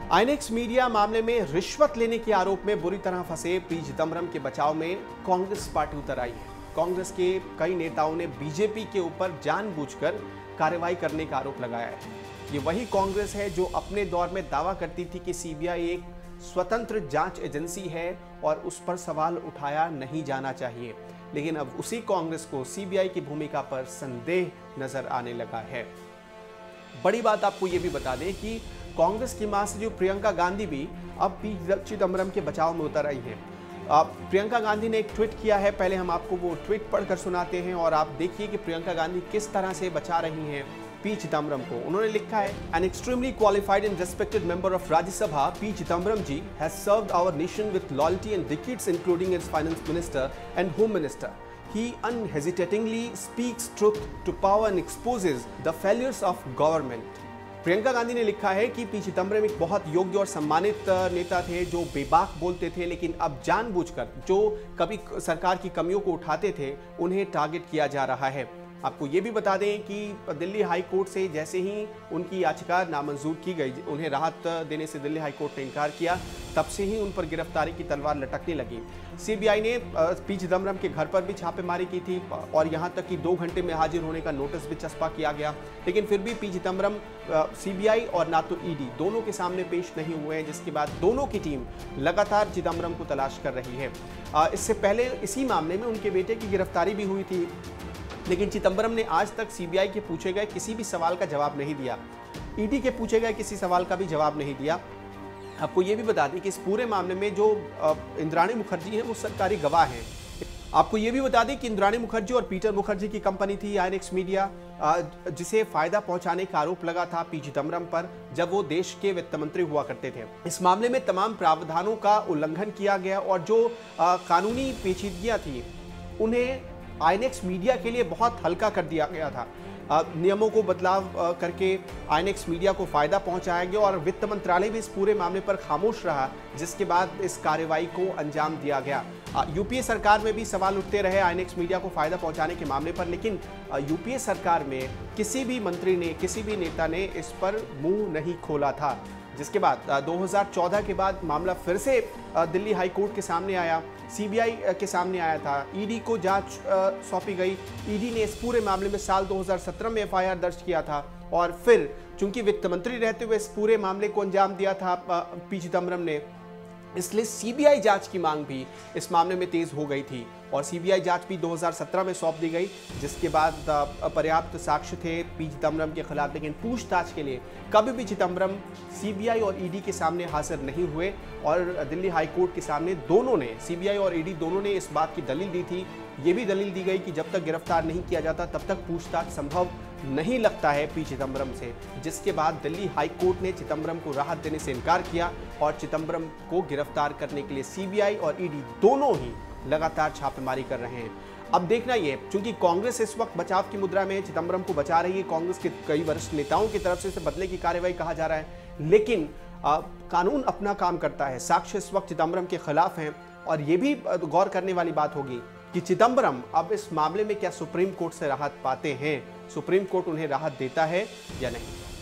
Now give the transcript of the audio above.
INX media मामले में रिश्वत लेने के आरोप में बुरी तरह फंसे पी चिदम्बरम के बचाव में कांग्रेस पार्टी उतर आई है। कांग्रेस के कई नेताओं ने बीजेपी के ऊपर जानबूझकर कार्रवाई करने का आरोप लगाया है। ये वही कांग्रेस है जो अपने दौर में दावा करती थी कि सीबीआई एक स्वतंत्र जांच एजेंसी है और उस पर सवाल उठाया नहीं जाना चाहिए, लेकिन अब उसी कांग्रेस को सीबीआई की भूमिका पर संदेह नजर आने लगा है। बड़ी बात आपको ये भी बता दें कि कांग्रेस की महासचिव प्रियंका गांधी भी अब पी चिदम्बरम के बचाव में उतर आई हैं। प्रियंका गांधी ने एक ट्वीट किया है, पहले हम आपको वो ट्वीट पढ़कर सुनाते हैं और आप देखिए कि प्रियंका गांधी किस तरह से बचा रही हैं पी चिदम्बरम को। उन्होंने लिखा है, an extremely qualified and respected member of Rajya Sabha P Chidambaram ji has served our nation with loyalty and decades including as finance minister and home minister. He unhesitatingly speaks truth to power and exposes the failures of government. Priyanka Gandhi ने लिखा है कि P Chidambaram एक बहुत योग्य और सम्मानित नेता थे जो बेबाक बोलते थे, लेकिन अब जानबूझकर जो कभी सरकार की कमियों को उठाते थे उन्हें टारगेट किया जा रहा है। आपको ये भी बता दें कि दिल्ली हाई कोर्ट से जैसे ही उनकी याचिका नामंजूर की गई, उन्हें राहत देने से दिल्ली हाई कोर्ट ने इनकार किया, तब से ही उन पर गिरफ्तारी की तलवार लटकने लगी। सीबीआई ने पी चिदम्बरम के घर पर भी छापेमारी की थी और यहां तक कि 2 घंटे में हाजिर होने का नोटिस भी चस्पा किया गया, लेकिन फिर भी पी चिदम्बरम सीबीआई और ना तो ईडी दोनों के सामने पेश नहीं हुए हैं, जिसके बाद दोनों की टीम लगातार चिदम्बरम को तलाश कर रही है। इससे पहले इसी मामले में उनके बेटे की गिरफ्तारी भी हुई थी, लेकिन चिदम्बरम ने आज तक सीबीआई के पूछे गए किसी भी सवाल का जवाब नहीं दिया, ईडी के पूछे गए किसी सवाल का भी जवाब नहीं दिया। आपको ये भी बता दें कि इस पूरे मामले में जो इंद्राणी मुखर्जी हैं वो सरकारी गवाह हैं। आपको ये भी बता दें कि इंद्राणी मुखर्जी और पीटर मुखर्जी की कंपनी थी आईएनएक्स मीडिया, जिसे फायदा पहुंचाने का आरोप लगा था पी चिदम्बरम पर जब वो देश के वित्त मंत्री हुआ करते थे। इस मामले में तमाम प्रावधानों का उल्लंघन किया गया और जो कानूनी पेचीदगियां थी उन्हें आईएनएक्स मीडिया के लिए बहुत हल्का कर दिया गया था। नियमों को बदलाव करके आईएनएक्स मीडिया को फायदा पहुंचाया गया और वित्त मंत्रालय भी इस पूरे मामले पर खामोश रहा, जिसके बाद इस कार्रवाई को अंजाम दिया गया। यूपीए सरकार में भी सवाल उठते रहे आईएनएक्स मीडिया को फायदा पहुंचाने के मामले पर, लेकिन यूपीए सरकार में किसी भी मंत्री ने, किसी भी नेता ने इस पर मुंह नहीं खोला था। जिसके बाद 2014 के बाद मामला फिर से दिल्ली हाई कोर्ट के सामने आया, सीबीआई के सामने आया था, ईडी को जांच सौंपी गई। ईडी ने इस पूरे मामले में साल 2017 में एफआईआर दर्ज किया था और फिर चूंकि वित्त मंत्री रहते हुए इस पूरे मामले को अंजाम दिया था पी चिदम्बरम ने, इसलिए सीबीआई जांच की मांग भी इस मामले में तेज हो गई थी और सीबीआई जांच भी 2017 में सौंप दी गई, जिसके बाद पर्याप्त साक्ष्य थे पी चिदम्बरम के खिलाफ, लेकिन पूछताछ के लिए कभी भी चिदम्बरम सीबीआई और ईडी के सामने हाजिर नहीं हुए और दिल्ली हाई कोर्ट के सामने दोनों ने, सीबीआई और ईडी दोनों ने इस बात की दलील दी थी, ये भी दलील दी गई कि जब तक गिरफ्तार नहीं किया जाता तब तक पूछताछ संभव नहीं लगता है पी चिदम्बरम से, जिसके बाद दिल्ली हाई कोर्ट ने चिदम्बरम को राहत देने से इनकार किया और चिदम्बरम को गिरफ्तार करने के लिए सीबीआई और ईडी दोनों ही लगातार छापेमारी कर रहे हैं। अब देखना ये, चूंकि कांग्रेस इस वक्त बचाव की मुद्रा में चिदम्बरम को बचा रही है, कांग्रेस के कई वरिष्ठ नेताओं की तरफ से इसे बदले की कार्रवाई कहा जा रहा है, लेकिन कानून अपना काम करता है। साक्ष्य इस वक्त चिदम्बरम के खिलाफ हैं और ये भी गौर करने वाली बात होगी कि चिदम्बरम अब इस मामले में क्या सुप्रीम कोर्ट से राहत पाते हैं, सुप्रीम कोर्ट उन्हें राहत देता है या नहीं।